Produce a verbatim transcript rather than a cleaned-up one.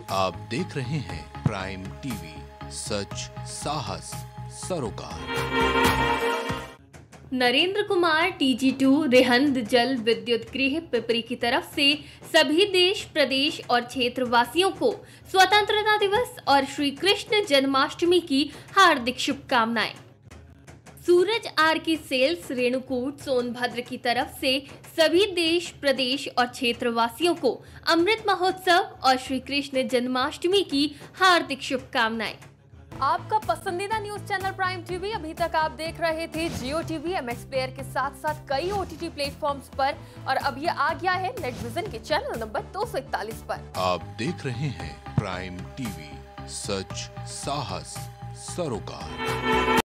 आप देख रहे हैं प्राइम टीवी, सच साहस सरोकार। नरेंद्र कुमार टी जी टू रेहंद जल विद्युत गृह पिपरी की तरफ से सभी देश, प्रदेश और क्षेत्रवासियों को स्वतंत्रता दिवस और श्री कृष्ण जन्माष्टमी की हार्दिक शुभकामनाएं। सूरज आर की सेल्स रेणुकूट सोनभद्र की तरफ से सभी देश, प्रदेश और क्षेत्रवासियों को अमृत महोत्सव और श्री कृष्ण जन्माष्टमी की हार्दिक शुभकामनाएं। आपका पसंदीदा न्यूज चैनल प्राइम टीवी। अभी तक आप देख रहे थे Jio TV, M X player के साथ साथ कई ओ टी टी प्लेटफॉर्म्स पर, और अब ये आ गया है नेट विजन के चैनल नंबर दो सौ इकतालीस पर। आप देख रहे हैं प्राइम टीवी, सच साहस सरोकार।